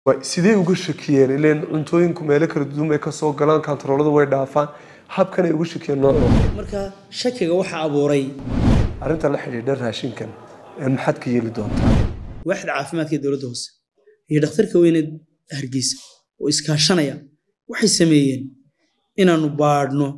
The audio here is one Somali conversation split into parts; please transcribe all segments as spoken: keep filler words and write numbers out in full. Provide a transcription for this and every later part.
sidee uga shakiyeen ileen cuntooyinku meelo kala duwan ay ka soo galaan kantaroolada way dhaafaan habkan ay uga shakiyeen nooc marka shakiga waxa abuuray arinta la xiriirda raashinkan ee maxad ka yeeli doontaa waaxda caafimaadka dawladda hoose iyo dhakhtarka weyn ee Hargeysa oo iskaashanaya waxay sameeyeen inaanu baadhno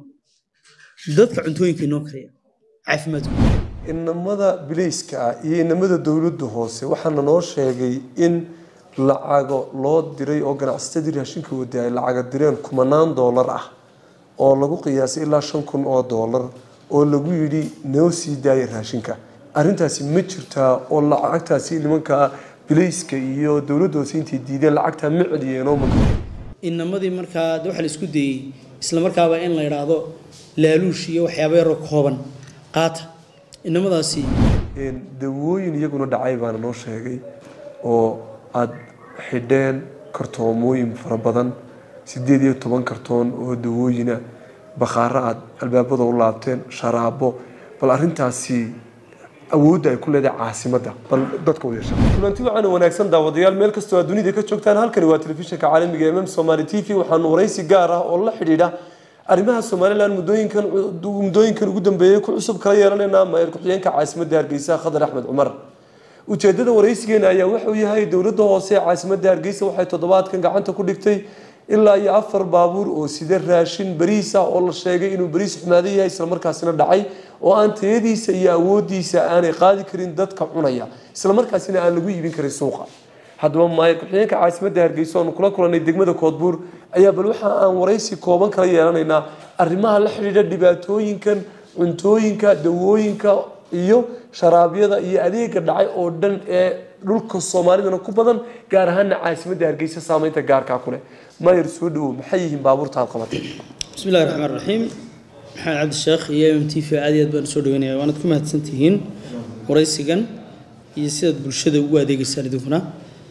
dadka cuntooyinka inoo kariya caafimaadku inamada bilayska iyo inamada dawladda hoose waxaana noo sheegay in lacago loo diray oo ganacsatada raashinka waday ay lacag direen kumanaan dollar ah oo lagu qiyaasay ilaa shan kun oo dollar oo lagu yiri noo sii daayay raashinka arintaasi ma jirtaa oo lacagtaasi nimanka bilayska iyo dawladda hoose intii diideen lacagta ma celiyeen oo inamadii markaa waxa la isku dayay isla markaaba in la yiraahdo laaluush iyo waxyaabo yar oo kooban qaata inamadaasi in dawooyin iyaguna dhacay baan noo sheegay oo aad xidheen kartoomooyin fara badan sideed iyo toban kartoon oo dawooyina bakhaara aad albaabada u laabteen sharaabo bal arintaasi awoodda ay ku leedahay caasimadda bal dadka u yeesha kulanti waxaan wanaagsan daawadayaal meel kasta oo dunida ka joogtaan halkani waa telefishinka caalamiga ee M M Somali T V waxaan waraysi gaar ah oo la xiriira arrimaha Soomaaliland mudooyinkan mudooyinkan ugu dambeeyay ku cusub kala yeelanayna maayir ku-xigeenka caasimadda Hargeysa Khadar Axmed Cumar ujeedada waraysigeena ayaa wuxuu yahay dawladda hoose ee caasimadda Hargeysa waxay toddobaadkan gacanta ku dhigtay ilaa iyo afar baabuur oo sida raashin bariis ah oo la sheegay inuu bariis xumaaday yahay isla markaasina dhacay oo aan tayadiisa iyo awoodiisa aanay qaadi karin dadka cunaya isla markaasina aan lagu iibin karin suuqa haddaba maayir ku-xigeenka caasimadda Hargeysa oo kula kulanay degmada Koodbuur ayaa bal waxa aan waraysi kooban kala yeelanaynaa arrimaha la xiriira dhibaatooyinkan cuntooyinka dawooyinka iyo sharaabyada iyo adeega dhacay oo dhan ee dhulka Soomaalida ku badan gaar ahaan caasimadda Hargeysa saameynta gaarka ku leh maayir soo dhaw maxay yihiin baabuurta qabatay bismillaahir rahmaanir rahiim maxaan cabdi sheekh iyo M T V aad iyo aad baan soo dhaweynaya waana ku mahadsantihiin waraysigan iyo sida bulshada ugu adeegaysan idinkuna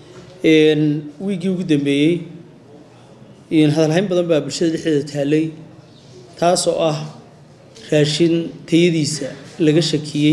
een wiigii ugu dambeeyay in hadal hayn badan baa bulshada dhexdeeda taalay taas oo ah raashin tayadiisa laga shakiyay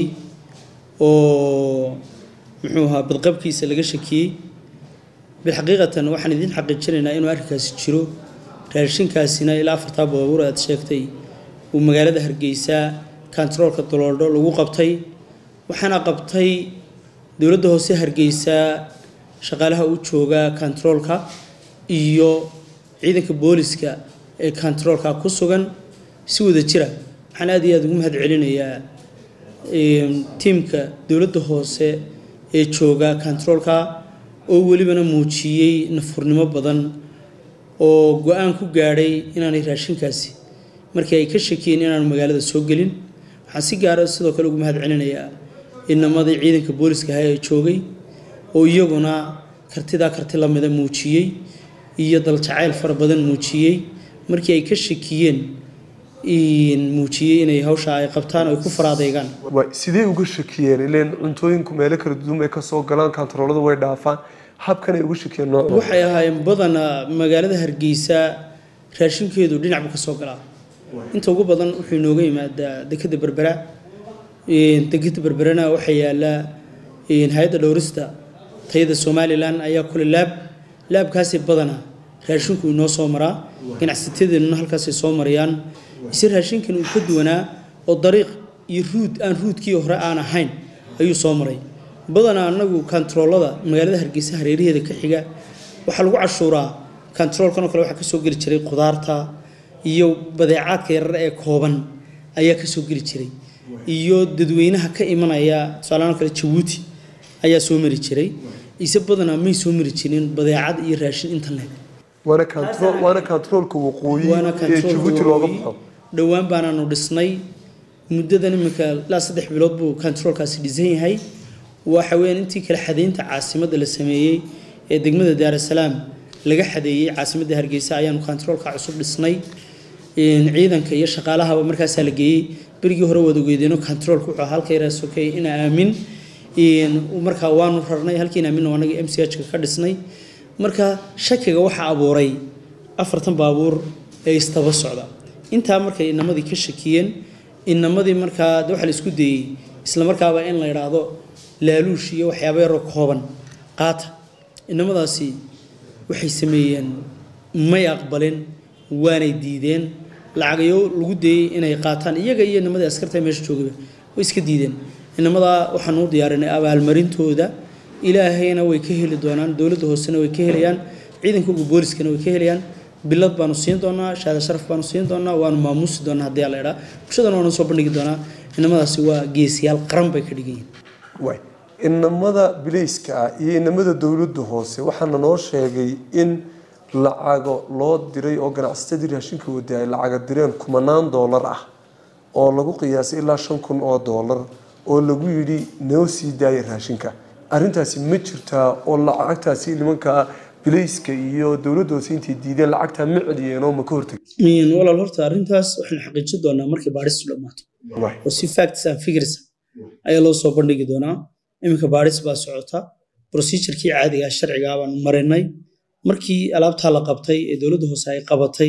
oo muxuu ahaa badqabkiisa laga shakiyay bilxaqiiqatan waxaan idin xaqiijinaynaa inuu arrinkaasi jiro raashinkaasina ilaa afarta baabuur aad sheegtay uu magaalada Hargeysa kantaroolka dololdho lagu qabtay waxaana qabtay dawladda hoose Hargeysa shaqaalaha u jooga kantaroolka iyo ciidanka booliska ee kantaroolka ku sugan si wada jira waxaan aad iyo aad ugu mahad celinayaa tiimka dawladda hoose ee jooga kantaroolka oo walibana muujiyay nafurnimo badan oo go'aan ku gaaray inaanay raashinkaasi markii ay ka shakiyeen inaanu magaalada soo galin waxaan si gaar ah sidoo kale ugu mahad celinayaa inamadii ciidanka booliska ah ee joogay oo iyaguna kartida karti la mid ah muujiyay iyo dal jacayl far badan muujiyay markii ay ka shakiyeen in muujiyay inay hawsha ay qabtaan oo ku faraadeegaan sidee uga shakiyeen ileen cuntooyinku meelo kala duwan ay ka soo galaan kantaroolada way dhaafaan habkan ay uga shakiyeen nooc waxay ahaayeen badana magaalada Hargeysa raashinkeedu dhinac ka soo galaa inta ugu badan wuxuu inooga yimaadaa dekada Berbera in dekada Berberana waxa yaala in hay'adda dhowrista tayada Somaliland ayaa kula laab laabkaasi badana raashinku inoo soo maraa ganacsatada halkaas soo marayaan si raashinkan uu ka duwanaa oo dariiq iyo root aan rootkii hore aan ahayn ayuu soo maray badana anagu kantaroolada magaalada Hargeysa hareeraheeda ka xiga waxa lagu cashuuraa kantaroolkan kale waxa ka soo gali jiray qudaarta iyo badeecadka yar ee kooban ayaa ka soo gali jiray iyo dadweynaha ka imanaya salaano kale Djibouti ayaa soo mari jiray isa badana may soo mari jirin badeecad iyo raashin inta leeg wana kantarool wana kantaroolka waqooyi ee Djibouti looga baxo dhawaan baanaanu dhisnay muddadan imika la saddex bilood buu kantaroolkaasi dhisan yahay waxa weeyaan intii kala xadeynta caasimadda la sameeyay ee degmada Dar es Salaam laga xadeeyay caasimadda Hargeysa ayaanu kantaroolka cusub dhisnay in ciidanka iyo shaqaalaha markaas la geeyay birigii hore wada geedeeno kantaroolku wuxuu halka yara sokay in aamin in markaa waanu rarnay halkiina aamin wanaga M C H ka dhisnay marka shakiga waxa abuuray afartan baabuur ee istaba socda inta markay inamadii ka shakiyeen inamadii markaa waxa la isku dayay isla markaaba in la yiraahdo laaluush iyo waxyaabo yar oo kooban qaata inamadaasi waxay sameeyeen may aqbalin waanay diideen lacagayo lagu deeyay inay qaataan iyaga iyo nimadii askarta meesha joogay way iska diideen inamada waxaan u diyaarinay abaalmarintooda ilaahayna way ka heli doonaan dawladda hoosena way ka helayaan ciidanka ugu booliskana way ka helayaan bilad baanu siin doonaa shahaado sharaf baanu siin doonaa waanu maamuusi doonaa haddii la idhaa bulshadana waanu soo bandhigi doonaa inamadaasi waa geesiyaal qaran bay ka dhigan yihiin inamada bilayska ah iyo inamada dawladda hoose waxaana noo sheegay in lacago loo diray oo ganacsatadii raashinka waday ay lacaga direen kumanaan doolar ah oo lagu qiyaasay ilaa shan kun oo doolar oo lagu yidhi noo sii daaya raashinka arrintaasi ma jirtaa oo lacagtaasi nimanka bilayska iyo dawladda hoose intay diideen lacagtaa ma celiyeen oo ma ka hortageen walaal horta arrintaas waxaan xaqiijin doonaa markii baadhistu dhammaato oo si facts and figures ayaa loo soo bandhigi doonaa iminka baadhis baa socota procedure-kii caadiga sharciga baan marinay markii alaabta la qabtay ee dawladda hoose ay qabatay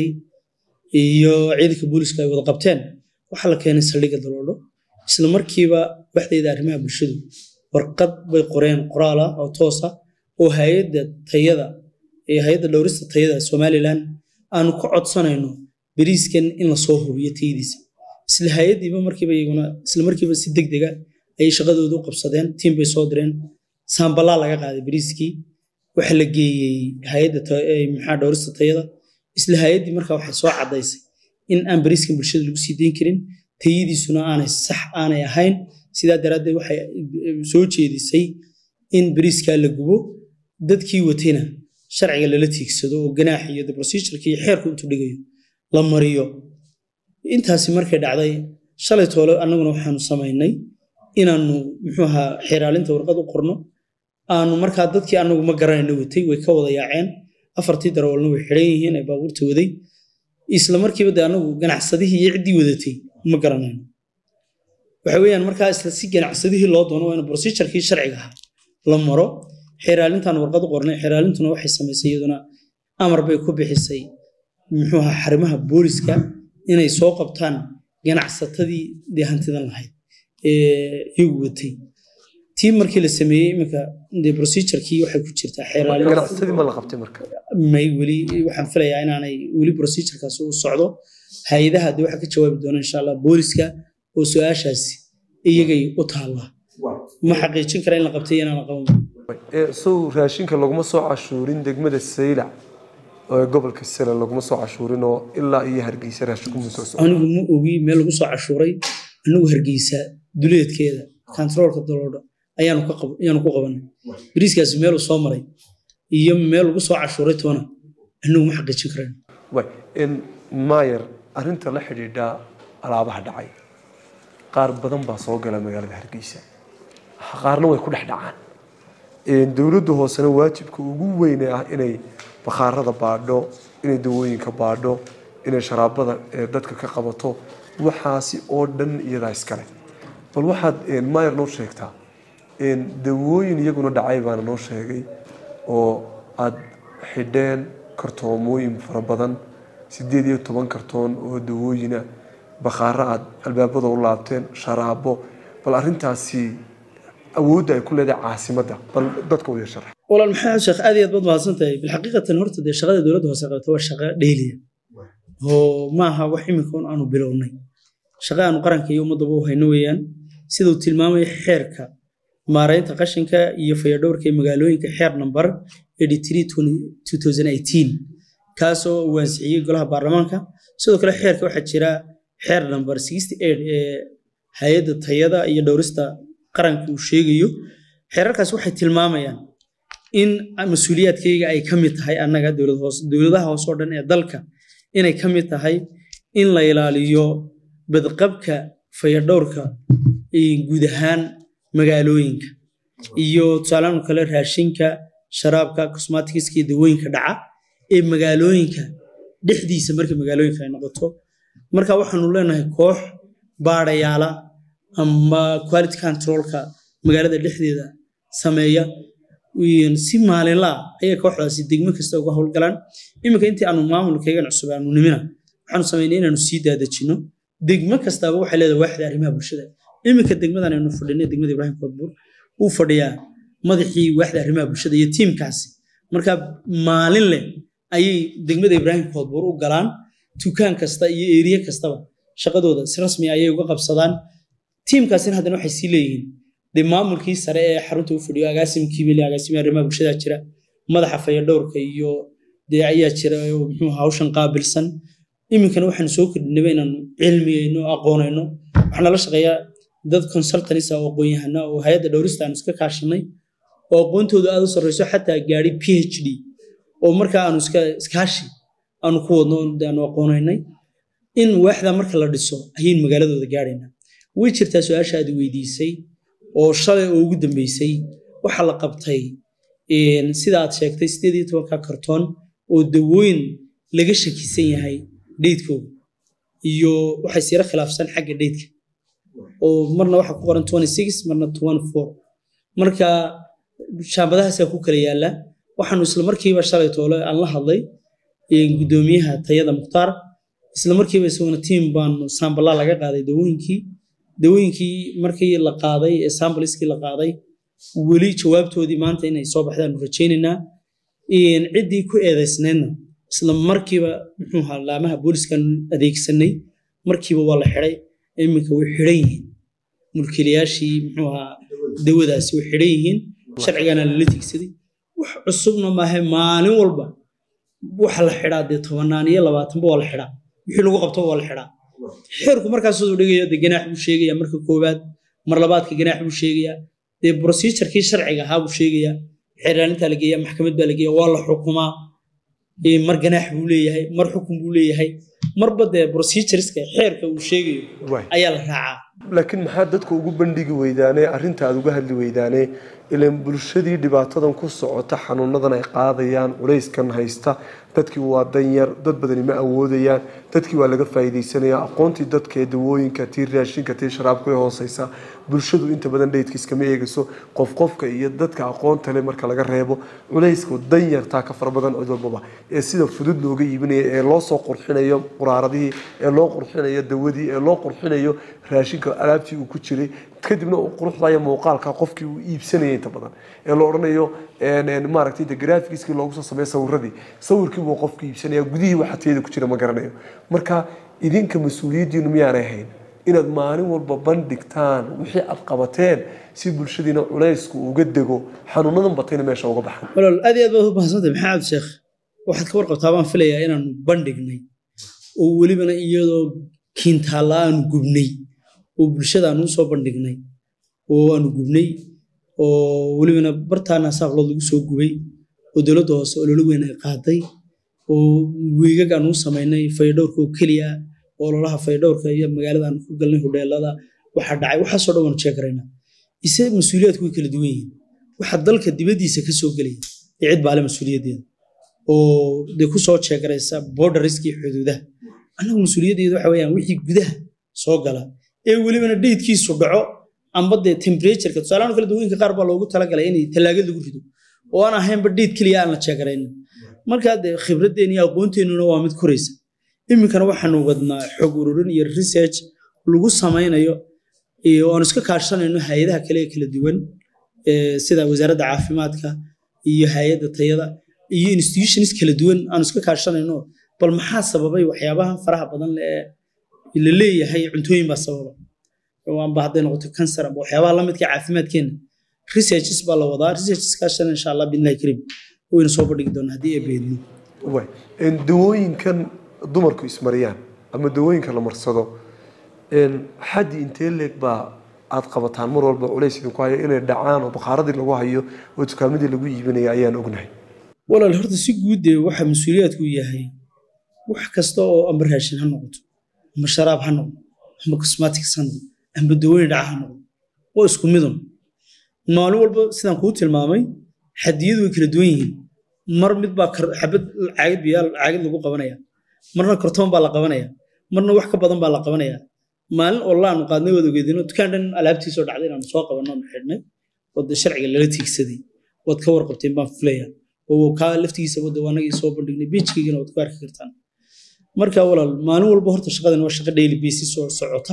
iyo ciidanka booliska ay wada qabteen waxa la keenay saldhigga Daloolo isla markiiba waxdeeda arrimaha bulshadu warqad bay qoreen qoraal ah oo toos ah oo hay'adda tayada ee hay'adda dhowrista tayada Somaliland aanu ku codsanayno bariiskan in la soo hubiyo tayadiisa isla hay'adiiba markiiba iyaguna isla markiiba si degdeg ah ay shaqadooda u qabsadeen team bay soo direen saambala laga qaaday bariiskii waxa la geeyay hay'adda maxaa dhowrista tayada isla hay'adii markaa waxay soo cadaysay in aan bariiskan bulshada lagu sii deyn karin tayadiisuna aanay sax aanay ahayn sidaa daraaddeed waxay soo jeedisay in bariiska la gubo dadkii watayna sharciga lala tiigsado oo ganaax iyo procedure-kii xeerku intuu dhigayo la mariyo intaasi markay dhacday shalay toole annaguna waxaanu samaynay inaanu muxuu ahaa xeeraalinta warqad u qorno aanu markaa dadkii anagu ma garanayno watay way ka wada yaaceen afartii darawalna way xidhan yihiin ee baabuurta waday isla markiiba de anagu ganacsadihii iyo ciddii wadatay ma garanayno waxa weeyaan markaa isla si ganacsadihii loo doono waa in procedure-kii sharciga ahaa la maro xeeraalintaan warqad u qornay xeeraalintuna waxay samaysay iyaduna amar bay ku bixisay muxuu ahaa xarimaha booliska inay soo qabtaan ganacsatadii dee hantidan lahayd ee iyagu watay tii markii la sameeyey iminka dee procedure-kii waxay ku jirtaa xeeraalin ganacsadii ma la qabtay marka may weli waxaan filayaa inaanay weli procedure-kaasi u socdo hay'adaha dee waxaa ka jawaabi doona insha allah booliska oo su-aashaasi iyagay u taallaa ma xaqiijin kara in la qabtay inaan la qaban sow raashinka laguma soo cashuurin degmada Saylac oo gobolka Sela laguma soo cashuurin oo ilaa iyo Hargeysa raashinku ma soo socdo anigu ma ogi meel lagu soo cashuuray anigu Hargeysa duleedkeeda controlka Daloolo ayaanu ka qab ayaanu ku qabanay bariiskaasi meel uu soo maray iyo meel lagu soo cashuuray toona anigu ma xaqiijin karaan way in maayar arrinta la xidhiidha alaabaha dhacay qaar badan baa soo gala magaalada Hargeysa qaarna way ku dhex dhacaan in dawladdu hoosena waajibka ugu weyn ah inay bakhaarada baadho inay dawooyinka baadho inay sharaabada dadka ka qabato waxaasi oo dhan iyada iskale bal waxaad maayar noo sheegtaa in dawooyin iyaguna dhacay baan noo sheegay oo aad xidheen kartoomooyin fara badan sideed iyo toban kartoon oo dawooyina bakhaara aad albaabada u laabteen sharaabo bal arrintaasi awoodda ay ku leedahay caasimadda bal dadka u yeeshay walaal maxaa sheekh aad iyo aad baad mahadsantahay bil xaqiiqatan horta dee shaqada dawladda hoose qabta waa shaqo dheeliya oo maaha wax imika aanu bilownay shaqo aanu qaranka iyo ummadaba u hayno weeyaan siduu tilmaamay xeerka maareynta qashinka iyo fayadhowrka ee magaalooyinka xeer number eighty-three twenty eighteen kaasoo uu ansixiyey golaha baarlamaanka sidoo kale xeerka waxaa jira xeer number sixty-eight ee hay'adda tayada iyo dhowrista qaranka uu sheegayo xeerarkaas waxay tilmaamayaan in mas'uuliyaadkayga ay ka mid tahay annaga dawlad hoose dawladaha hoose oo dhan ee dalka inay ka mid tahay in la ilaaliyo badqabka fayadhowrka ee guud ahaan magaalooyinka iyo tusaalahan kale raashinka sharaabka cosmetics iyo dawooyinka dhaca ee magaalooyinka dhexdiisa marka magaalooyinka ay noqoto marka waxaanu leenahay koox baadhayaala ama quality controlka magaalada dhexdeeda sameeya si maalinla ayaa kooxdaasi degmo kasta uga howlgalaan iminka intii aanu maamulkaygan cusub aanu nimina waxaanu sameynay inaanu sii daadajino degmo kastaba waxay leedahay waaxda arrimaha bulshada iminka degmadan aynu fadhinay degmada Ibraahim Koodbuur uu fadhiyaa madaxii waaxda arrimaha bulshada iyo tiimkaasi marka maalin leh ayay degmada Ibraahim Koodbuur u galaan tukaan kasta iyo area kastaba shaqadooda si rasmi ah ayay uga qabsadaan teamkaasina haddana waxay sii leeyihiin de maamulkii sare ee xarunta u fadhiyo agaasimkii weli agaasimka arrimaha bulshada jira madaxa fayadhowrka iyo de ayaa jira muxuu hawshan qaabilsan iminkana waxaan soo kordhinay inaan cilmiyeyno aqoonayno waxaan la shaqeeyaa dad consultants oo aqoon-yahano oo hay'adda dhowrista aan iska kaashanay oo aqoontooda aad u sarreyso xataa gaari PhD oo marka aanu iska iskaashi aanu ku wadno aanu aqoonaynay in waaxda marka la dhiso ayeen magaaladooda gaarayna way jirtaa su'aasha aad weydiisay oo shalay ugu dambeysay waxa la qabtay in sida aad sheegtay sideed iyo toban ka kartoon oo dawooyin laga shakisan yahay dheedkooda iyo waxay sira khilaafsan xagga dheedka oo marna waxa ku qoran twenty-six marna twenty-four marka shaabadahaas ku kala yaala waxaanu isla markiiba shalay toole aan la hadlay in gudoomiyaha tayada Mukhtaar isla markiiba isaguna team baan sample laga qaaday dawooyinkii dawooyinkii markii la qaaday ee sampleski la qaaday weli jawaabtoodii maanta inay soo baxdaan rajaynayna in cidii ku eedeysnayna isla markiiba muxuu ahaa laamaha booliiskan adeegsanay markiiba waa la xiray iminka way xiran yihiin mulkiilayaashii muxuu ahaa dawadaasi way xiran yihiin sharcigana la tigsaday wax cusubna maahay maalin walba waxa la xiraa de toban iyo labaatan ba waa la xiraa wixii lagu qabto waa la xiraa xeerku markaas uu dhigayo de ganaax buu sheegaya marka koobaad mar labaadka ganaax buu sheegaya de procedure-kii sharciga ahaa buu sheegaya xiraaninta la geeyaa maxkamad baa la geeyaa waa la xukumaa ee mar ganaax buu leeyahay mar xukun buu leeyahay marba de procedure-iska xeerka uu sheegayo ayaa la raacaa laakiin maxaa dadku ugu bandhigi weydaanay arrinta aad uga hadli weydaanay ileen bulshadii dhibaatadan ku socota xanuunadan ay qaadayaan culayskan haysta dadkii waa danyar dad badani ma awoodayaan dadkii waa laga faa'iideysanayaa aqoontii dadka ee dawooyinka tii raashinka tii sharaabka ee hooseysa bulshadu inta badan dheedkiis kama eegayso qof qofka iyo dadka aqoonta leh marka laga reebo culaysku danyartaa ka fara badan cid walbaba ee sida fudud looga iibinayo ee loo soo qurxinayo quraaradihii ee loo qurxinayo dawadii ee loo qurxinayo raashinka alaabtii uu ku jiray kadibna uu quruxdayo muuqaalka qofkii uu iibsanayay inta badan ee loo oranayo een maaragtay de graphics-kii loogu soo sameeyay sawiradii sawirkii uu qofku iibsanaya gudihii waxa teeda ku jira ma garanayo marka idinka mas'uuliyadiinu miyaanay ahayn inaad maalin walba bandhigtaan wixii aad qabateen si bulshadiina culaysku uga dego xanuunadan batayna meesha uga baxaan walaal aad iyo aad baad u baahsantay maxamed sheekh waxaad ka warqabtaa baan filayaa inaan bandhignay oo welibana iyadoo kiintaala aan gubnay oo bulshada aan u soo bandhignay oo aan gubnay oo welibana bartaana saaqlood lagu soo gubay oo dawladda hoose oo loola weyn ay qaaday oo weegaga aan u sameynay faydhowrka oo kaliya oo lolaha faydhowrka iyo magaalada aan ku galnay hoteelada waxa dhacay waxa soo dhawan check karayna ise mas'uuliyadku way kala duwan yihiin waxa dalka dibadiisa ka soo galay cid baale mas'uuliyadeeda oo de ku soo check karaysa borderski xuduudaha anagu mas'uuliyadeedu waxa weeyaan wixii gudaha soo gala ee welibana dheedkiisu dhaco amba de temperature-ka tusaalahan kala duwanka qaar baa loogu talagalay in talaagad lagu rido oo aan ahaynba dheed kaliya aan la check karayn marka de khibradeen iyo aqoonteennuna waa mid koraysa iminkana waxaanu wadnaa xog ururin iyo research lagu sameynayo iyo aan iska kaashanayno hay'adaha kale ee kala duwan ee sida wasaaradda caafimaadka iyo hay'adda tayada iyo institutions kala duwan aan iska kaashanayno bal maxaa sababay waxyaabaha faraha badan ee la leeyahay cuntooyin baa sababa oo aan baahday noqoto cancer ama waxyaabaha la midka caafimaadkeena researches baa la wadaa researches kaashan insha Allah billahi karim oo in soo bandhigi doona hadii ay beedno way in dawooyinkan dumarku ismariyaan ama dawooyinka la marsado in xad intee leeg baa aad qabataan mar walba culays idinku hayo inay dhacaan oo bakaaradii lagu hayo oo dukaamadii lagu iibinayo ayaan ognahay walaal horta si guud ee waxa mas'uuliyadku yahay wax kasta oo amar raashin ha noqoto ama sharaab ha noqoto ama cosmetics ha noqoto ama dawooyin dhaca ha noqoto oo isku midun maalin walba sidaan kuu tilmaamay xadiyadu way kala duwan yihiin mar mid baa xabad caagid biyaal caagid lagu qabanaya marna kartoon baa la qabanaya marna wax ka badan baa la qabanaya maalin oo laan qaadnay wada geedino dukaan dhan alaabtiisa oo dhacday inaan soo qabanno xidhnay wada sharciga lala tiigsaday wad ka warqabteen baan fulaya oo ka laftiisa wada waanagii soo bandhignay beachkiina wad ku arki kartaan marka walaal maalin walba horta shaqadan waa shaqo daily basis oo socota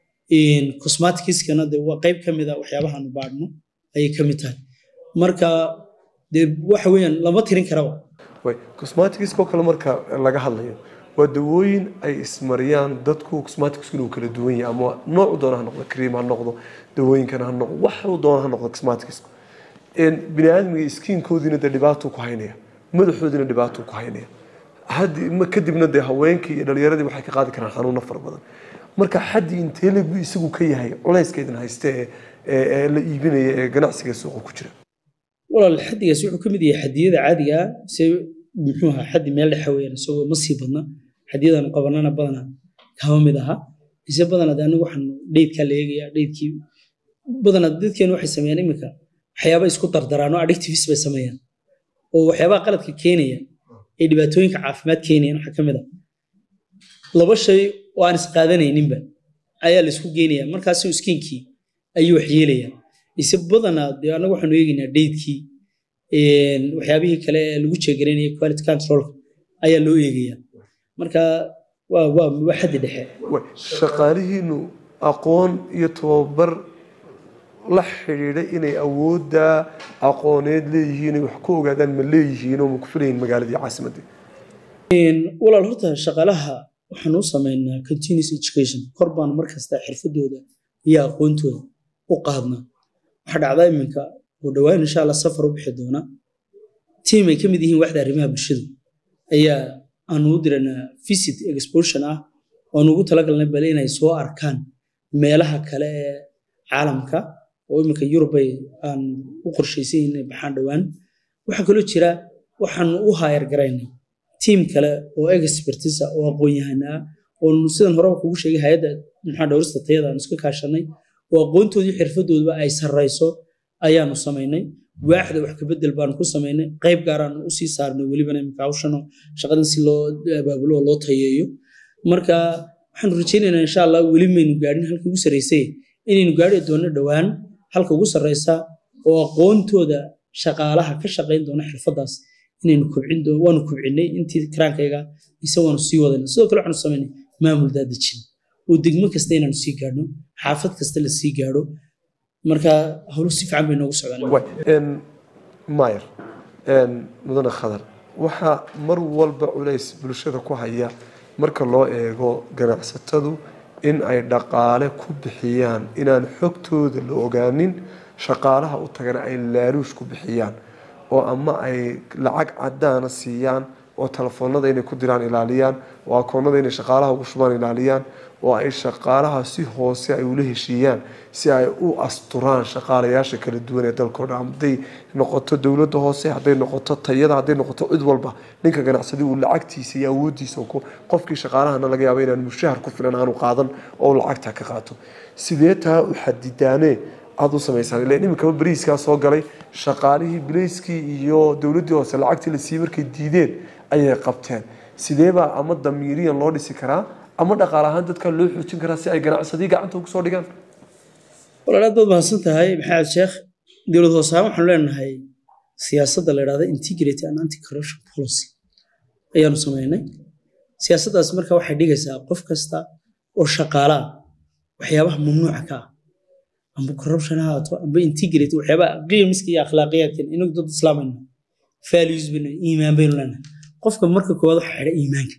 in cosmetics kana de waa qayb kamid ah waxyaabaha aan baadhno ay kamid tahay marka dee waxa weeyaan lama tirin karaba way cosmetics ko kale marka laga hadlayo waa dawooyin ay ismariyaan dadku cosmetics inuu kala duwan yahay ama nooc doona ha noqdo cream ha noqdo dawooyinkan ha noqdo wax uu doona ha noqdo cosmetics in bini'aadmiga skin koodina dhibaato ku haynaya madaxoodina dhibaato ku haynaya hadii ma kadibna de haweenkii iyo dhalinyaradii waxay ka qaadi karaan xanuun fara badan marka xadii intee lagu isagu ka yahay culeyskeedna hayste ee la iibinaya ee ganacsiga suuqa ku jira walaal xadigaas wuxuu ka mid yahay xadiyada caadiga ah si muxuu ahaa xadi meel dhex weeyaan soo ma sii badna xadiyadan qabanana badana kama mid aha isa badana anigu waxaan dheedka la eegaya dheedkii badana dadkeen waxay sameeyaan imika waxyaabo isku dardaraan oo addictives bay sameeyaan oo waxyaabo qaladka keenaya ee dhibaatooyinka caafimaad keenayaan waxa kamid ah laba shay oo aan isqaadanayninba ayaa la isku geenaya markaas uu skinkii ayuu wax yeelaya isa badana anagu waxaan eegaynaa dheedkii een waxyaabihii kale ee lagu jeegareynay quality control ayaa loo eegaya marka waa waa waxad dhexe shaqaalihiinu aqoon iyo tababar la xiriiray inay awoodda aqooneed leeyihiin wax ku ogaadaan ma leeyihiin oo ku filayeen magaaladii caasimadda een walaal horta shaqaalaha waxaan u sameynaa continuous education korbaan markasta xirfadooda iyo aqoontooda u qaadna waxa dhacday iminka oo dhawaan insha Allah safar u bixi doona team ay kamid yihiin waxda arrimaha bulshada ayaa aan u dirana visit exposition ah oo ugu talagalnay bal inay soo arkaan meelaha kale ee caalamka oo iminka Yurub ay aan u qorsheysay inay baxaan dhawaan waxa kale jira waxaan u hire gareynay team kale oo expertise oo aqoon-yahan ah oo sidan hore ugu sheegay hay'adda maxaa dhawrista tayada aan iska kaashanay oo aqoontoodii xirfadooda ay sareyso ayaanu sameynay waaxda wax ka bedel baan ku sameynay qayb gaar ah u sii saarnay waliba imika hawshano shaqadan si loo abaabulo loo tayeeyo marka waxaan rajaynaynaa insha Allah wali maynu gaarin halka ugu sareysay inaynu gaari doono dhawaan halka ugu sareysa oo aqoontooda shaqaalaha ka shaqeyn doona xirfadaas inaynu kubcin doono waanu kubcinay intii kraankayga isagoon sii wadana sidoo kale waxaan sameynay maamul daadajin oo degmo kasta inaan sii gaarno xaafad kasta la sii gaaro marka hawlo si fiican bay noogu socdaan een maayr een mudana khadar waxa mar walba culays bulshada ku haya marka loo eego ganacsatadu in ay dhaqaale ku bixiyaan inaan xogtooda la ogaanin shaqaalaha u tagana ay laaluush ku bixiyaan oo ama ay lacag cadaan siiyaan oo telefoonada inay ku diraan ilaaliyaan oo akoonada inay shaqaalaha ugu shubaan ilaaliyaan oo ay shaqaalaha si hoose ay ula heshiiyaan si ay u asturaan shaqaalayaasha kala duwan ee dalkooda haday noqoto dawladda hoose haday noqoto tayada haday noqoto cid walba ninka ganacsiga uu lacagtiisa iyo awoodiisa ku qofkii shaqaalahana laga yaabo inaan mushahar ku filan aanu qaadan oo lacagta ka qaato sidee taa u xadidaanee aad u sameeysan ilaa imika bariiska soo galay shaqaalihii bilayskii iyo dawladda hoose lacagtii la siiyay markay diideen ayay qabteen sideeba ama damiiriyan loo dhisi karaa ama dhaqaale ahaan dadka loo xoojin karaa si ay ganacsadii gacanta ugu soo dhigaan walaalaad baad mahadsan tahay maxamed sheekh dawlad hoose waxaan leenahay siyaasadda la yiraahdo integrity and anti corruption policy ayaanu sameynay siyaasaddaas marka waxay dhigaysaa qof kasta oo shaqaala waxyaabaha mamnuuca ka ah amba corruption ha ato amba integrity waxyaabaha qiimiska iyo akhlaaqiyadka inuu dad islaamayna values bin iimaan baynu leenahay qofka marka koowaad waxa xidha iimaanka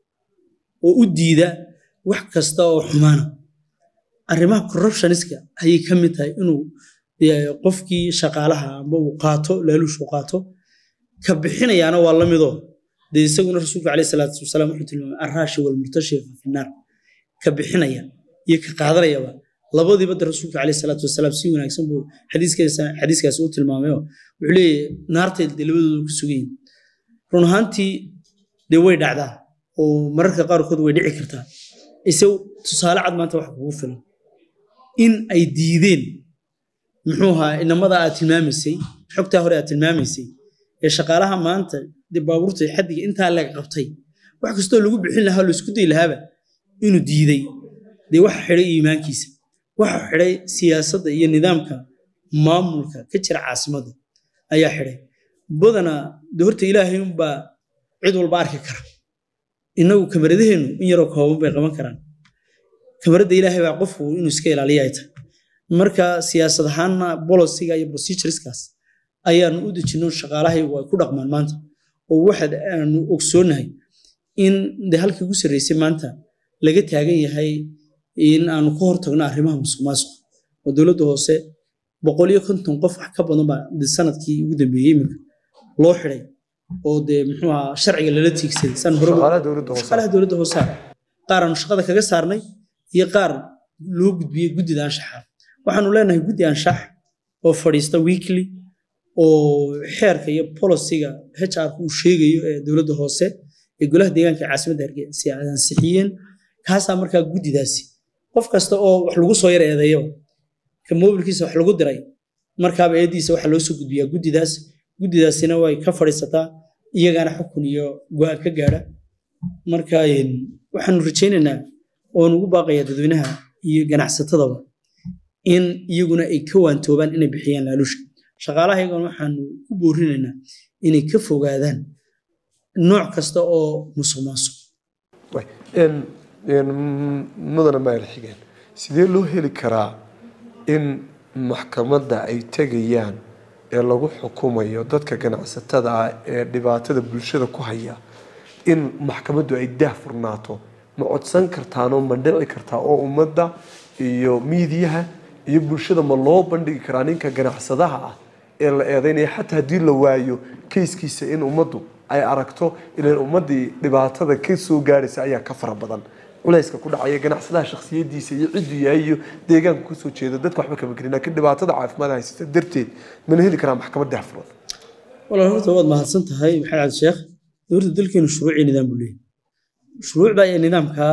oo u diida wax kasta oo xumaana arrimaha corruptioniska ayay ka mid tahay inuu qofkii shaqaalaha amba uu qaato laaluush uu qaato ka bixinayaana waa la midoo de isaguna rasuulku calayhi salaatu wasalaam wuxuu tilmaamay arraashi wal murtashi fi naar ka bixinaya iyo ka qaadanayaba labadiiba rasuulku calayhi salaatu wasalaam si wanaagsan buu xadiiskaas xadiiskaas uu tilmaamay wuxuu leeyahay naarta labadoodu ku sugan run ahaantii de way dhacdaa oo mararka qaarkood way dhici kartaa isaw tusaale cad maanta wax kugu filan in ay diideen muxuu ahaa inamada aad tilmaamaysay xogta hore aad tilmaamaysay ee shaqaalaha maanta dib baabuurta xadiga inta laga qabtay wax kastoo lagu bixin lahaa loo isku day lahaaba inuu diiday de wax xiray iimaankiisa wax xiray siyaasadda iyo nidaamka maamulka ka jira caasimadda ayaa xiray badana doorta ilaahay un baa cid walba arki kara inagu kamaradaheenu in yaroo kooban bay qaban karaan kamarada ilaahay baa qofku inuu iska ilaaliyo ay tahay marka siyaasad ahaanna policy-ga iyo procedureskaas ayaanu u dejino shaqaalahaygu ay ku dhaqmaan maanta oo waxaad aanu ogsoonahay in de halkii ugu sarreysay maanta laga taagan yahay in aanu ka hortagno arrimaha musuqmaasuqa oo dowladda hoose boqol iyo konton qof wax ka badan baa sanadkii ugu dambeeyey iminka loo xiday oo dee muxuu ahaa sharciga lala tiigsaday san hore shaqaalaha dowladda hoose qaar aanu shaqada kaga saarnay iyo qaar loo gudbiyey guddida anshaxa waxaanu leenahay guddi anshax oo fadhiista weekly oo xeerka iyo policyga H R uu sheegayo ee dowladda hoose ee golaha deegaanka caasimadda Hargeysa ay ansixiyeen kaasa markaa guddidaasi qof kasta oo wax lagu soo yar eedeeyo ka mobilkiisa wax lagu diray markaaba eediisa waxa loo soo gudbiyaa guddidaas guddidaasina way ka fadhiisataa iyagana xukun iyo go'aan ka gaara marka waxaanu rajaynaynaa oo ugu baaqaya dadweynaha iyo ganacsatada in iyaguna ay ka waantoobaan inay bixiyaan laaluushka shaqaalahaygan waxaanu ku boorinaynaa inay ka fogaadaan nooc kasta oo musuqmaasuq mudana maayl xigeen sidee loo heli karaa in maxkamadda ay tegayaan ee lagu xukumayo dadka ganacsatada ah ee dhibaatada bulshada ku haya in maxkamaddu ay daah furnaato ma codsan kartaanoo ma dhici kartaa oo ummadda iyo miidiyaha iyo bulshada ma loo bandhigi karaa ninka ganacsadaha ah ee la eedeynaya xataa haddii la waayo kayskiisa in ummaddu ay aragto ilaan ummaddii dhibaatada ka soo gaaraysa ayaa ka fara badan culayska ku dhacaya ganacsadaha shakhsiyadiisa iyo cidduu yahay iyo deegaanka kusoo jeeda dadka waxba kama gelin laakiin dhibaatada caafimaad haysata darteed ma la heli karaa maxkamad daahfuran walaal horta waad mahadsan tahay maxamed cabdi sheekh dowladda dalkeenu shuruuc iyo nidaam buu leeyahay shuruucda iyo nidaamka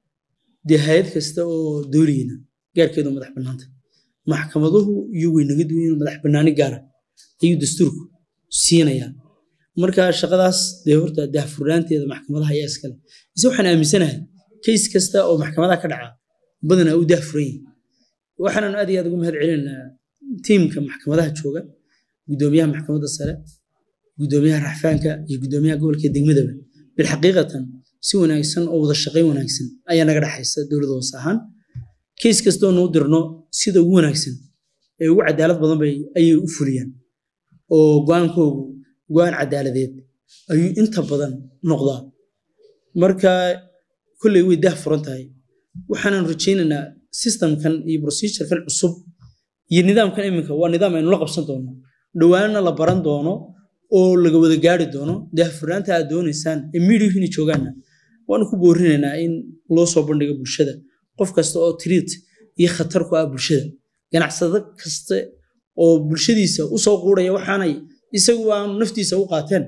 dee hay'ad kasta oo dowliyeena gaarkeedu madax bannaanta maxkamaduhu iyo weynaga duwan madax bannaani gaara ayuu dastuurku siinayaa marka shaqadaas dee horta daahfurnaanteeda maxkamadaha ayaa iskale ise waxaan aaminsanahay kays kasta oo maxkamadaha ka dhaca badanaa u daahfuran yahay waxaanu aad iyo aad ugu mahad celinaynaa tiimka maxkamadaha jooga gudoomiyaha maxkamadda sare gudoomiyaha raxfaanka iyo gudoomiyaha gobolka degmadaba bilxaqiiqatan si wanaagsan oo wada shaqayn wanaagsan ayaa naga dhaxaysa dowladda hoose ahaan kays kasta oo noo dirno sida ugu wanaagsan ee ugu cadaalad badan bay ayay u fuliyaan oo go'aankoogu go'aan cadaaladeed ayuu inta badan noqdaa marka kulley way daah furan tahay waxaanan rajaynaynaa systemkan iyo procedurekan cusub iyo nidaamkan iminka waa nidaam aynu la qabsan doono dhowaanna la baran doono oo laga wada gaari doono daahfurnaanta aad doonaysaan ee miidiyuhina joogaana waanu ku boorinaynaa in loo soo bandhigo bulshada qof kasta oo treat iyo khatar ku ah bulshada ganacsado kasta oo bulshadiisa u soo quuraya waxaanay isagu aanu naftiisa u qaateen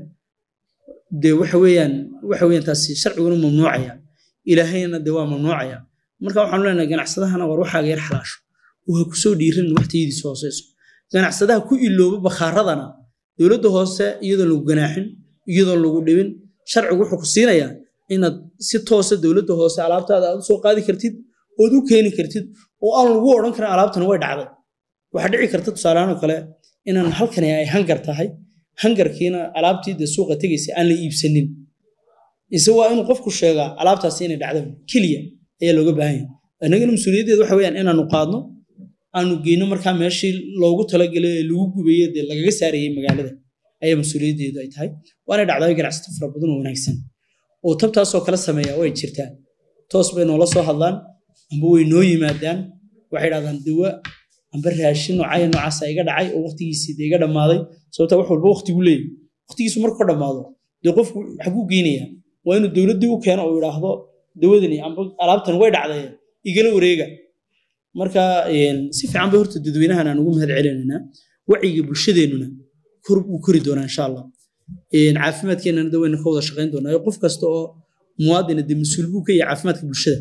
dee waxa weeyaan waxa weeyaan taasi sharciguna mamnuucaya ilaahayna dee waa mamnuucaya marka waxaanu leenahay ganacsadahana war waxaaga yar xalaasho oo ha ku soo dhiirin waqtigiisa hooseyso ganacsadaha ku ilooba bakhaaradana dowladda hoose iyadoo lagu ganaaxin iyadoo lagu dhibin sharcigu wuxuu ku siinayaa inaad si toosa dowladda hoose alaabtaada aad u soo qaadi kartid ood u keeni kartid oo aan lagu odhan karin alaabtan way dhacday waxaa dhici karta tusaalehaan oo kale inaan halkani ay hangar tahay hangarkiina alaabtii dee suuqa tegaysa aan la iibsanin ise waa inuu qofku sheegaa alaabtaasi inay dhacdo keliya ayaa looga baahan yahay annagana mas-uuliyaddeeda waxa weeyaan inaanu qaadno aanu geyno markaa meeshii loogu talagalay ee lagu gubayey dee lagaga saarayey magaalada ayaa mas-uuliyaddeedu ay tahay waana dhacday ganacsato fara badan oo wanaagsan oo tabtaasoo kala sameeya way jirtaa toos bay noola soo hadlaan amba way noo yimaadaan waxay dhahdaan dawa amba raashin noocaya noocaasa iga dhacay oo waqtigiisii dee iga dhammaaday sababta wax walba waqtigu leeyahy waqtigiisu markuu dhammaado dee qofku xaguu geynayaa waa inuu dowladdii u keeno oo yidhaahdo dawadani amba alaabtan way dhacday igala wareega marka si fiican bay horta dadweynahan aan ugu mahad celinaynaa wacyiga bulshadeennuna kor uu kori doonaa insha allah caafimaadkeennana da wayna ka wada shaqayn doonaa qof kasta oo muwaadina dee mas-uul buu ka yahay caafimaadka bulshada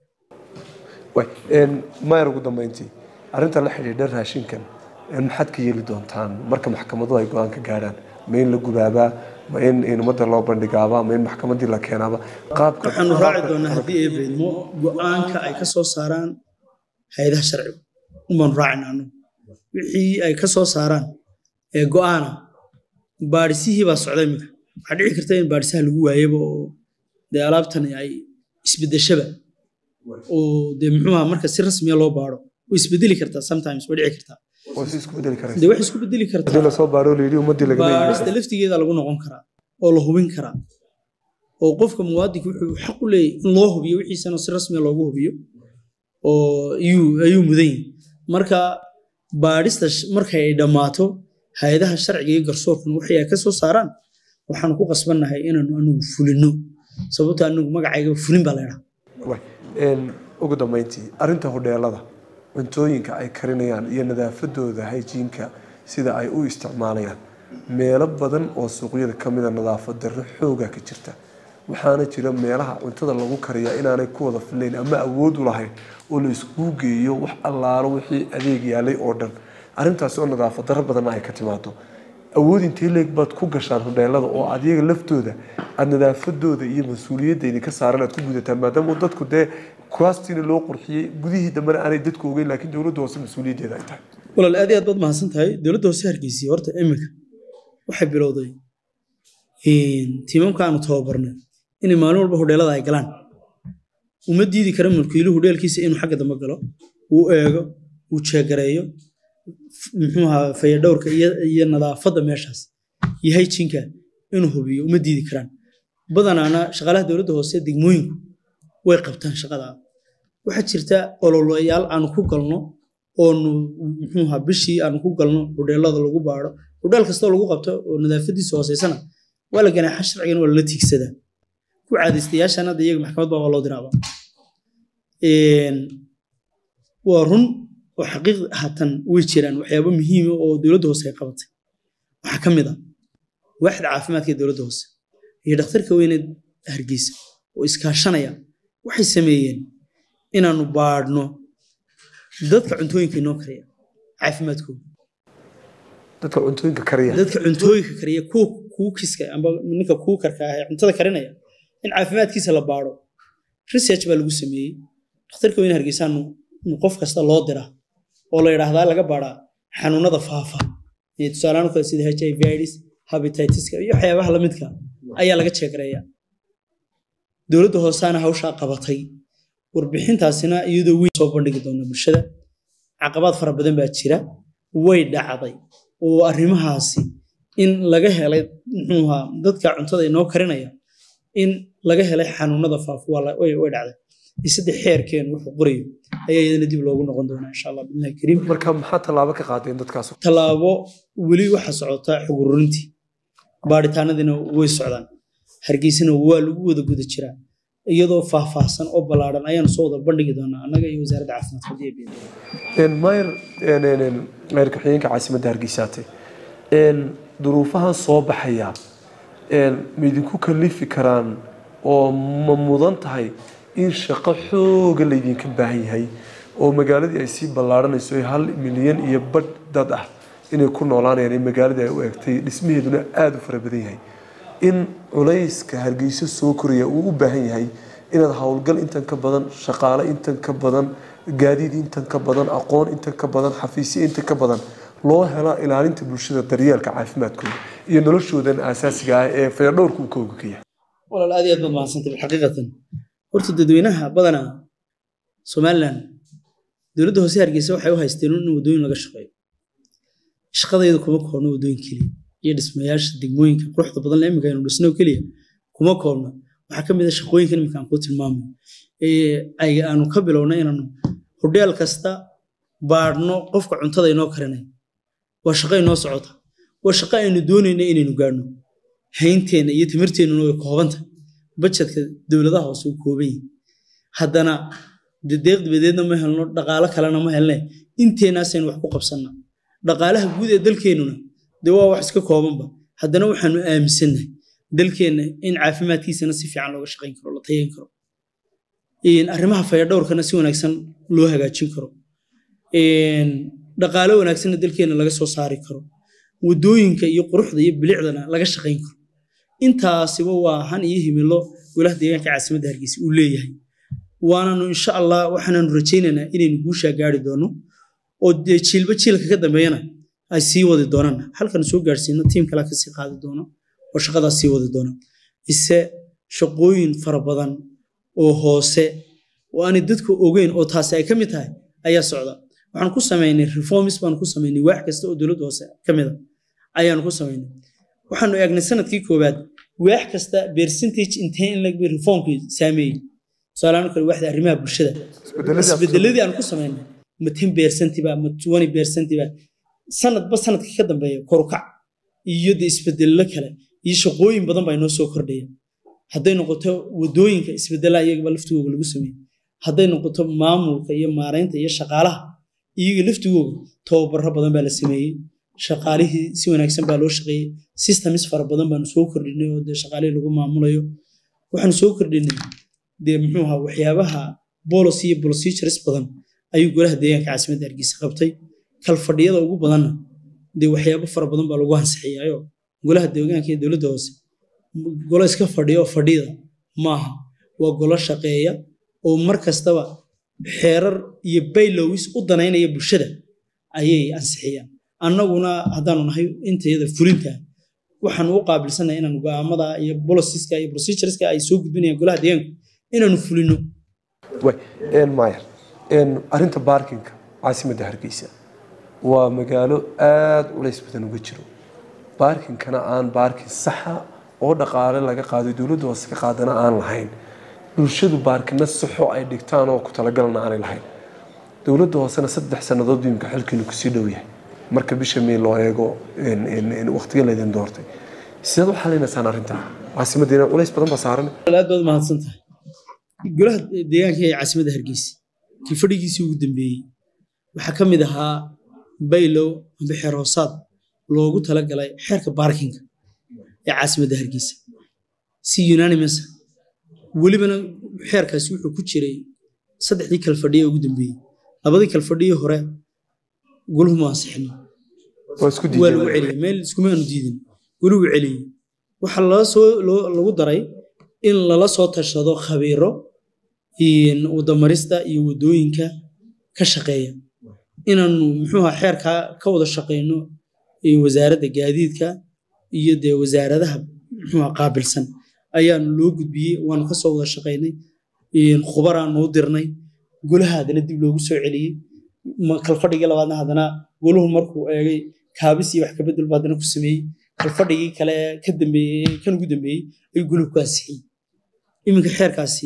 maayar ugu dambeyntii arrinta la xidhiidha raashinkan maxaad ka yeeli doontaan marka maxkamaduhu ay go-aan ka gaadhaan ma in la gubaabaa ma in ummadda loo bandhigaaba ma in maxkamaddii la keenaaba qaabka waxaanu raaci doonaa haddii ay beedmo go-aanka ay ka soo saaraan hay-adaha sharciga unbaanu raacina annagu wixii ay ka soo saaraan ee go-aana baadhisihii baa socday iminka waxaa dhici karta in baadhisaha lagu waayaba oo dee alaabtani ay isbedeshaba oo dee muxuuha marka si rasmiya loo baadho way isbedeli kartaa sometimes way dhici kartaa وش يسكب بدلي كراسي دي وحش يسكب بدلي كراسي هذول صوب بارولي اليوم مدي لقمة بارست لفتي كذا لقوا نقون كرا والله هو من كرا وقفك موادك حق لي الله بيو عيسى نصر رسمي الله بيو أو يو يو مذين مركا بارست مركا يدماتو هذا الشرع يقدر صوت وحيا كسو صاران وحنا كو قصبنا هاي إنه إنه فلنو سبوت إنه ما قاعد فلين بالله واي إن أقدر ما ينتي أرنته هو ده cuntooyinka ay karinayaan iyo nadaafadooda hygiene-ka sida ay u isticmaalayaan meelo badan oo suuqyada kamid ah nadaafad darro xooga ka jirta waxaana jira meelaha cuntada lagu kariyo inaanay ku wada filayn ama awood u lahayn oo la isku geeyo wax allaalo wixii adeeg yaalay oo dhan arintaas oo nadaafad darro badan ay ka timaado awood intee leeg baad ku gashaan hodheelada oo adiga laftooda aad nadaafadooda iyo mas'uuliyaddeeda ka saaran aad ku gudataa maadaama dadku de كواستين لو قرحية جوديه دمر أنا يدك وجين لكن دولته وصل مسؤولية ده أنت ولا الأدية ضد ما حسنت هاي دولته وسهر جيسي ورت أمك وحب الوضعي إن تيمم كانوا توابرنا إن مالور بهديلا ذا يقلان ومدي ذي كرم الكيلو هديل كيس إنه حاجة دم قلا وإيجا وتشجريه محوها في دور كي ينظافة دمشاس يهاي تشينكا إنه هو بي ومدي ذي كران بدنا أنا شغله دولته وسيد دقموين ويقبتان شغلها waxaa jirta ololayaal aan ku galno oo muxuu bishii aan ku galno hodeelada lagu baaro hodeel kasta lagu qabto oo nadaafadiisa hooseysana waa la ganaaxa sharcigan waa la tiigsada ku caadeystayaashana iyaga maxkamad baa loo diraaba een waa run oo xaqiiq hatan way jiraan waxyaabo muhiim ah oo dawladda hoose ay qabatay waxa kamid ah waaxda caafimaadka dawladda hoose iyo dhakhtarka weyn ee Hargeysa oo iskaashanaya waxay sameeyeen inaanu baadhno dadka cuntooyinka inoo kariya caafimaadkooda dadka cuntooyinka kariya dadka cuntooyinka kariya ku ku kiska amba ninka ku karka ah cuntada karinaya in caafimaadkiisa la baadho research baa lagu sameeyay dhakhtarka weyn Hargeysa in qof kasta loo dira oo la yiraahdo laga baaraa xanuunada faafa ee tusaalahan kale sida H I V AIDS hepatitis iyo waxyaabaha la midka ayaa laga check-gareeyaa dawladda hoosaana hawsha qabatay warbixintaasina iyadoo weyn soo bandhigi doona bulshada caqabad fara badan baa jira way dhacday oo arrimahaasi in laga helay muxuu dadka cuntada inoo karinaya in laga helay xanuunada faafa way way dhacday isida xeerkeen wuxuu qorayo ayaa iyadana dib loogu noqon doonaa insha Allah billahi kariim marka maxaa talaabo ka qaadeen dadkaas talaabo wali waxa socota xog ururintii baaritaanadina way socdaan Hargeysana waa lagu wada guda jiraa iyadoo faahfaahsan oo balaaran ayaan soo wada bandhigi doonaa anaga iyo wasaaradda caafimaadka iyo biyaha een mayr een een mayr ka xigeenka caasimadda Hargeysa een duruufahan soo baxaya een midinku kalifi karaan oo ma mudan tahay in shaqo xoog la idinka baahan yahay oo magaaladii ay si balaaranayso hal milyan iyo badh dad ah inay ku noolaanayaan magaalada ay u egtay dhismaheeduna aad u fara badan yahay in culayska Hargeysa soo koriya uu u baahan yahay inaad hawlgal intan ka badan shaqaale intan ka badan gaadiid intan ka badan aqoon intan ka badan xafiisyo intan ka badan loo helo ilaalinta bulshada daryeelka caafimaadkooda iyo noloshooda aasaasiga ah ee fayadhowrku ka ogkaya walaal aad iyo aad mahadsantahay xaqiiqatan horta dadweynaha badana Soomaaliland dawladda hoose Hargeysa waxay u haysteen in wadooyin laga shaqeeyo shaqadeedu kuma koobno wadooyin kaliya iyo dhismayaasha degmooyinka quruxda badan ee imika aynu dhisno kaliya kuma koobno waxa kamid ah shaqooyinka imika aan ku tilmaamay ee ay aanu ka bilownay inaanu hodeel kasta baarno qofka cuntada inoo karinay waa shaqo inoo socota waa shaqo aynu doonayna inaynu gaarno haynteena iyo timirteena oo koobanta budgetka dawladaha hoose u koobay haddana deeq dibadeedna ma helno dhaqaale kalena ma helnay inteenaasaynu wax ku qabsanaa dhaqaalaha guud ee dalkeenuna de waa wax iska koobanba haddana waxaanu aaminsanahay dalkeena in caafimaadkiisana si fiican looga shaqeyn karo la tayeyn karo in arrimaha fayadhowrkana si wanaagsan loo hagaajin karo in dhaqaale wanaagsan dalkeena laga soo saari karo wadooyinka iyo quruxda iyo bilicdana laga shaqeyn karo intaasiba waa han iyo himilo walaah deegaanka caasimadda Hargeysa uu leeyahay waana insha Allah waxaanu rajaynaynaa inaynu guusha gaari doono oo jilba jilka ka dambeeyana ay sii wadi doonaan halkan soo gaarsiino team kala ka sii qaadi doono oo shaqada sii wadi doona ise shaqooyin fara badan oo hoose oo aan dadku ogeyn oo taas ay kamid tahay ayaa socda waxaan ku sameynay reforms baan ku sameynay wax kasta oo dowladda hoose ka mid ah ayaan ku sameynay waxaanu eegnay sanadkii koowaad wax kasta percentage intee in laga reformkii saameeyay su'aalahan kale waxda arrimaha bulshada isbedeladii aan ku sameynay ma ten percent ba ma twenty percent ba sanadba sanadkii ka dambeeya kor u kac iyo isbedello kale iyo shaqooyin badan baa inoo soo kordhaya hadday noqoto wadooyinka isbedelada iyaga laftigooda lagu sameeyay hadday noqoto maamulka iyo maareynta iyo shaqaalaha iyaga laftigooda tababaro badan baa la sameeyay shaqaalihii si wanaagsan baa loo shaqeeyay systems fara badan baan soo kordhinay oo shaqaalihii lagu maamulayo waxaan soo kordhinay de muxuu ahaa waxyaabaha policy iyo procedures badan ayuu golaha deegaanka caasimadda Hargeysa qabtay kal fadhiyada ugu badanna de waxyaabo fara badan baa lagu ansixiyay golaha deegaanka iyo dowladda hoose golo iska fadhiyo fadhida maaha waa golo shaqeeya oo mar kastaba xeerar iyo baylows u danaynaya bulshada ayay ansixiyaan annaguna haddaanu nahay intayada fulinta waxaan u qaabilsanahay inaan go'aamada iyo policies-ka iyo procedures-ka ay soo gudbinayaan golaha deegaanka inaanu fulino way een maayar een arinta parking-ka caasimadda Hargeysa waa magaalo aad u leys badan uga jiro parking-kana aan parking sax ah oo dhaqaale laga qaado dowladda hoose ka qaadana aan lahayn bulshadu parking saxo ay dhigtaan oo ku talagalna aan lahayn dowladda hoosena saddex sanadood imka xilkiinu ku sii dhow yahay marka bisha May loo eego in in in waqtiga la idin doortay sidoo xalinaysan arinta caasimadda u leys badan ba saaran aad baad mahadsantahay golaha deegaanka ee caasimadda Hargeysa ki fadhigiisii ugu dambeeyay waxa kamid ahaa baylow amba xeer hoosaad loogu talagalay xeerka parking-ka ee caasimadda Hargeysa si unanimous walibana xeerkaasi wuxuu ku jiray saddexdii kal fadhiye ugu dambeeyay labadii kal fadhiye hore goluhu ma ansixin waa isku diiday waa celiyay meel isku ma aanu diidin goluhu celiyay waxa la soo lagu daray in lala soo tashado khabiiro in wadamarista iyo wadooyinka ka shaqeeya inaanu muxuu ahaa xeerka ka wada shaqeyno ee wasaaradda gaadiidka iyo de wasaaradaha muxuu qaabilsan ayaan loo gudbiyay waan ka soo wada shaqeynay in khubaraan noo dirnay golaha hadana dib loogu soo celiyay kal fadhiga labaadna hadana goluhu markuu eegay kaabis iyo wax ka bedel baadna ku sameeyay kal fadhigii kale ka dambeeyay kan ugu dambeeyay ay goluhu ka ansixiyay iminka xeerkaasi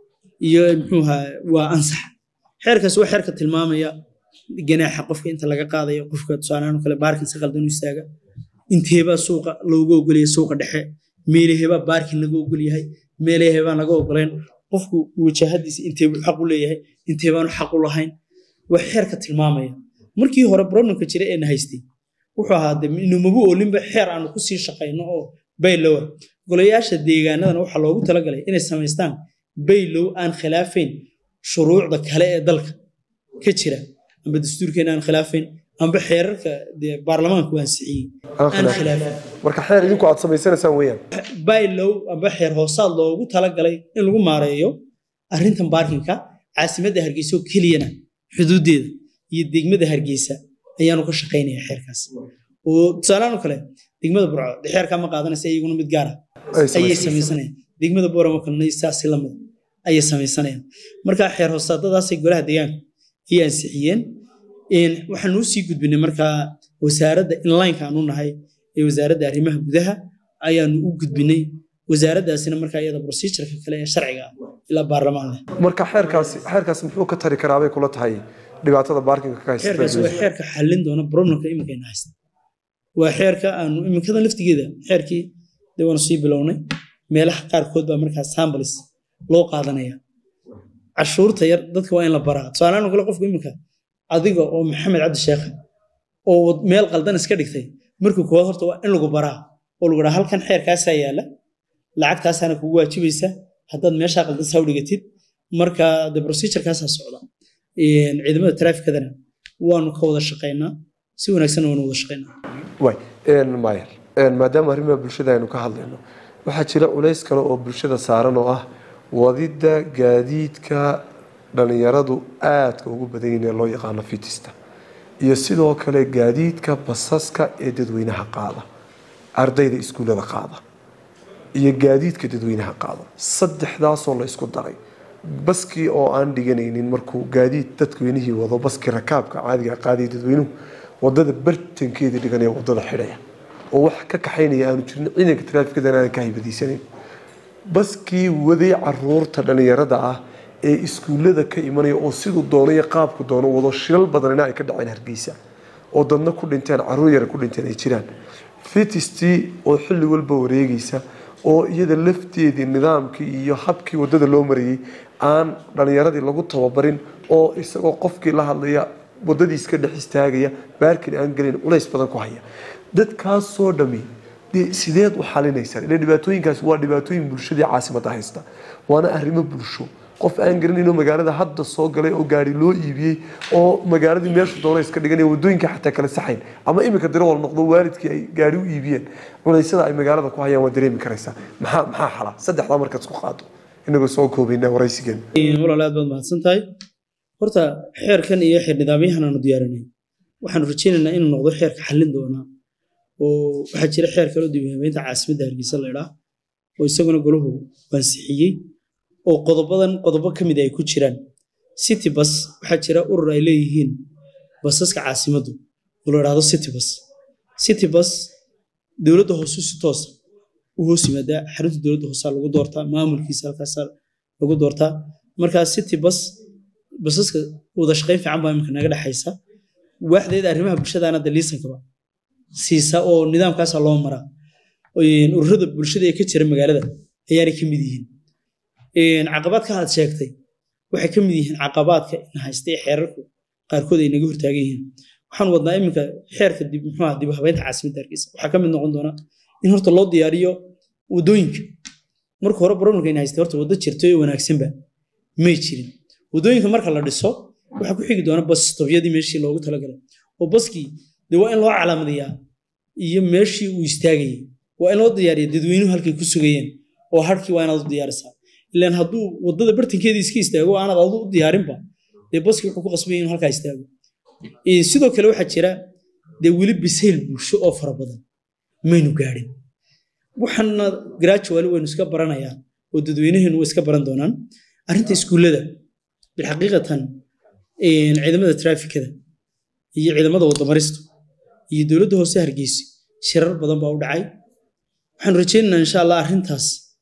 iyo muxuu ahaa waa ansax xeerkaasi waa xeerka tilmaamaya ganaaxa qofka inta laga qaadayo qofka tusaalahan kale parking si qaldan u istaaga inteeba suuqa looga ogoliyay suuqa dhexe meelaheeba parking laga ogol yahay meelaheeba laga ogoleen qofku wajahadiisa inteeba xaq u leeyahay inteeba xaq u lahayn wax xeerka tilmaamaya markii hore problemka jira ee haystay wuxuu ahaa inuu mabu oolinba xeer aan ku sii shaqeyno oo baylow golayaasha deegaanadana waxa loogu talagalay inay sameystaan baylow aan khilaafin shuruucda kale ee dalka ka jira amba dastuurkeena aan khilaafin amba xeerarka baarlamaanku ansixiyay aan khilaafin marka xeer idinku aad sameysanaysaan weeyaan baylow amba xeer hoosaad loogu talagalay in lagu maareeyo arrintan parking-ka caasimadda Hargeysa keliyana xuduudeeda iyo degmada Hargeysa ayaanu ka shaqeynayaa xeerkaas oo tusaalahan kale degmada Burco xeerka ma qaadanaysa iyaguna mid gaar ah ayay sameysanayaan degmada Boorama kalena isaas lamid ayay sameysanayaan marka xeer hoosaadadaas golaha deegaanka iyo ansixiyeen in waxaan u sii gudbinay marka wasaaradda inline-ka aanu nahay ee wasaaradda arrimaha gudaha ayaanu u gudbinay wasaaraddaasina marka iyada procedure-ka kale ee sharciga ah ila baarlamaanka marka xeerkaasi xeerkaasi muxuu ka tari karaa bay kula tahay dhibaatada parking-ka ka haysta xeerkaasi waa xeerka xallin doona problemka imika in haysta waa xeerka aanu imikada laftigeeda xeerkii deewan sii bilownay meelaha qaarkood baa marka samples loo qaadanaya cashuurta yar dadka waa in la baraa tusaalahan kale qofku imika adiga oo Maxamed Cabdi Sheekh oo meel qaldan iska dhigtay markuu koox horta waa in lagu baraa oo lagu dhaha halkan xeerkaas yaala lacagtaasana kugu waajibaysa haddaad meesha qaldan soo dhigatid marka the procedure kaas socda in ciidamada trafficadana waanu ka wada shaqeynaa si wanaagsan waanu wada shaqeynaa way een maayar een maadaama arrimaha bulshada aynu ka hadlayno waxa jira culays kale oo bulshada saaran oo ah wadida gaadiidka dhalinyaradu aadka ugu badan yihiin loo yaqaan fitista iyo sidoo kale gaadiidka basaska ee dadweynaha qaada ardayda iskuulada qaada iyo gaadiidka dadweynaha qaada saddexdaas oo la isku daray baskii oo aan dhiganaynin markuu gaadiid dadweynihii wado baskii rakaabka caadiga qaadaya dadweynuhu wadada bartankeeda dhiganaya wadada xidhaya oo wax ka kaxaynaya aanu jirin ciidanka taraafikada aan ka haybadiisanayn baskii waday caruurta dhalinyarada ah ee iskuulada ka imanaya oo sidoo doonaya qaabku doono wado shilal badan ay ka dhaceen Hargeysa oo dadna ku dhinteen caruur yar ku dhinteen ay jiraan fitistii oo xilli walba wareegaysa oo iyada lafteedii nidaamkii iyo habkii wadada loo mariyay aan dhalinyaradii lagu tababarin oo isagoo qofkii la hadlaya wadadii iska dhex istaagaya baarkin aan galin culays badan ku haya dadkaas soo dhami sideed u xalinaysan ilaa dhibaatooyinkaas waa dhibaatooyin bulshada caasimadda haysta waana arrimo bulsho qof aan garanayno magaalada hadda soo galay oo gaari loo iibiyay oo magaaladii meesha doona iska dhiganay wadooyinka xataa kala saxayn ama imika diro wal noqdo waalidkii ay gaari u iibiyeen culaysada ay magaalada ku hayaan waa dareemi karaysaa maxaa maxaa xala saddexda markaad isku qaado inagoo soo koobayna waraysigan walaalaad baad mahadsan tahay horta xeerkan iyo xeer nidaamyahan aanu diyaarinay waxaan rajaynaynaa inuu noqdo xeerka xallin doona oo waxaa jira xeer kale oo dibhabeynta caasimadda Hargeysa la yiraahdo oo isaguna goluhu bansixiyay oo qodobadan qodobo kamid ay ku jiraan city bus waxaa jira urur ay leeyihiin basaska caasimaddu oo la yiraahdo city bus city bus dawladda hoose si toos u hoos yimaada xarunta dawladda hoose lagu doortaa maamulkiisa halkaas lagu doortaa marka city bus basaska wada shaqeyn fiican baa imka naga dhaxaysa waaxdeeda arrimaha bulshadaana daliisan kaba siisa oo nidaamkaas loo maraa oo ururada bulshada ee ka jira magaalada ayaanay ka mid yihiin een caqabadka aad sheegtay waxay ka mid yihiin caqabadka in haystay xeerarku qaarkood ay naga hortaagan yihiin waxaan wadnaa iminka xeerka dib muxuu dib habeynta caasimadda Hargeysa waxa ka mid noqon doona in horta loo diyaariyo wadooyinka marka hore barnaamijka in haystay horta wada jirto oo wanaagsan ba ma jirin wadooyinka marka la dhiso waxa ku xigi doona bas stobyadii meeshii loogu talagalay oo baskii dee waa in loo calaamadiyaa iyo meeshii uu istaagay waa in loo diyaariyo dadweynuhu halkay ku sugayeen oo harkii waa inaad u diyaarisaa ilaan hadduu wadada bartankeedii iska istaago aanad adu u diyaarinba dee baskii wuxuu ku qasbay inuu halkaa istaago sidoo kale waxaa jira dee weli bisayl bulsho oo fara badan maynu gaadhin waxaana gradually waynu iska baranayaa oo dadweynaheenu way iska baran doonaan arrinta iskuullada bilxaqiiqatan ciidamada traafikada iyo ciidamada wadamaristu iyo dawladda hoose Hargeysa shirar badan baa u dhacay waxaan rajaynaynaa insha Allah arrintaas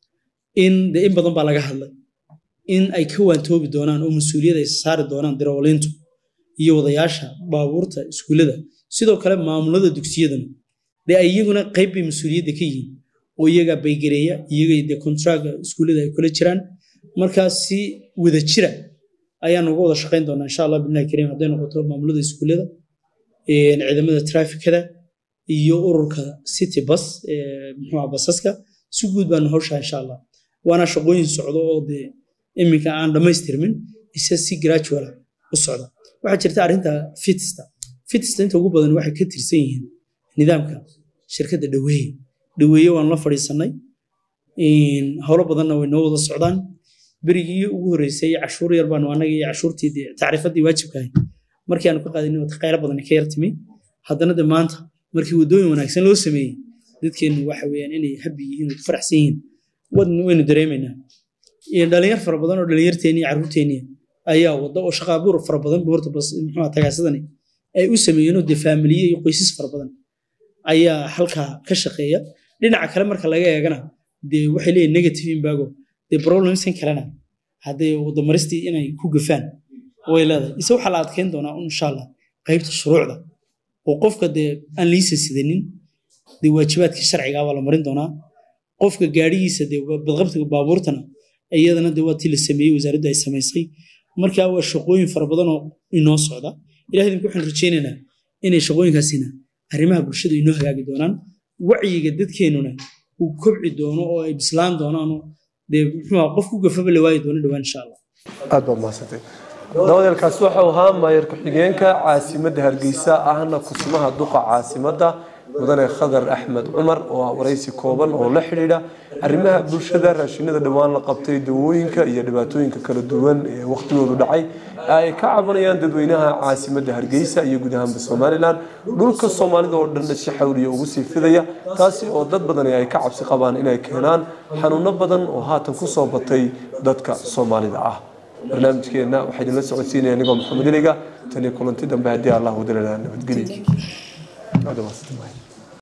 in de in badan baa laga hadlay in ay ka waantoobi doonaan oo mas'uuliyad ay saari doonaan darawaliintu iyo wadayaasha baabuurta iskuulada sidoo kale maamulada dugsiyadana de ay iyaguna qayb bay mas'uuliyadda ka yihiin oo iyaga baygareeya iyaga de contract iskuulada ay kula jiraan markaas si wada jira ayaan uga wada shaqeyn doonaa insha Allah billahi kariim haday noqoto maamulada iskuulada ee ciidamada traafikada iyo ururka city bus ee muxuu basaska si guud baan hawsha insha Allah waana shaqooyin socdo oo de iminka aan dhamaystirmin isa si gradual u socda waxa jirta arrinta fitista fitista inta ugu badan waxay ka tirsan yihiin nidaamka shirkadda dhaweeye dhaweeye waan la fariisanay in hawlo badanna way noo wada socdaan berigii ugu horeysay cashuur yar baan anaga iyo cashuurtii tacriifadii waajibka ahayd markii aan ku qaadinay wada qaylo badan ka yartimi haddana de maanta markii wadooyin wanaagsan loo sameeyay dadkeenu waxa weeyaan inay habi yihiin oo faraxsan yihiin wadna waynu dareemaynaa iyo dhalinyar fara badan oo dhalinyarteeni caruurteeni ayaa wada oo shaqo abuur fara badan boorta bas muxuu tagaasadani ay u sameeyeen oo de family iyo qoysas fara badan ayaa halka ka shaqeeya dhinaca kale marka laga eegana de waxay leeyihiin negative impact de problems in kalena haday wadamaristii inay ku gafaan way leedahay isa waxa la adkeyn doonaa insha Allah qaybta shuruucda oo qofka de aan liisan sidanin de waajibaadka sharciga ah la marin doonaa qofka gaarigiisa de badqabtiga baabuurtana iyadana de waa tii la sameeyay wasaaradda ay sameysay marka waa shaqooyin fara badan oo inoo socda ilaahay idinku waxaan rajaynaynaa inay shaqooyinkaasina arrimaha bulshada inoo hagaagi doonaan wacyiga dadkeenuna uu kobci doono oo ay bislaan doonaan de muxuu qof ku gafaba la waayi doono dhawaan insha Allah aad baa maasantay dawladkaas waxa uu ahaa maayarka xigeenka caasimadda Hargeysa ahna kusumaha duqa caasimadda mudane Khadar Axmed Umar oo waraysi kooban oo la xiriira arrimaha bulshada raashinada dhawaan la qabtay dawooyinka iyo dhibaatooyinka kala duwan ee waqtigoodu dhacay ay ka cabanayaan dadweynaha caasimadda Hargeysa iyo guud ahaan Soomaaliland dhulka Soomaalida oo dhan si xawliya ugu sii fidaya taasi oo dad badan ay ka cabsi qabaan inay keenaan xanuuno badan oo haatan ku soo batay dadka Soomaalida ah barnaamijkeena waxa idin la socodsiinayaan anigoo Maxamed Iliga tan iyo kulanti dambe hadii Allah wadana nabadgelyo.